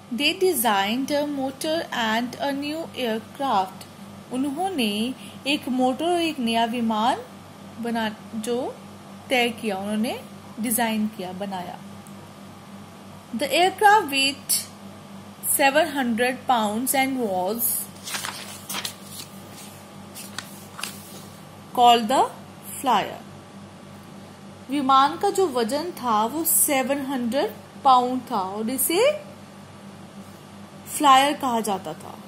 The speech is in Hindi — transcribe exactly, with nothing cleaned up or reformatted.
They designed a motor and a new aircraft. उन्होंने एक मोटर और एक नया विमान बना जो तय किया, उन्होंने डिजाइन किया, बनाया. The aircraft weighed seven hundred pounds and was called the flyer. विमान का जो वजन था वो सात सौ पाउंड था और इसे फ्लायर कहा जाता था.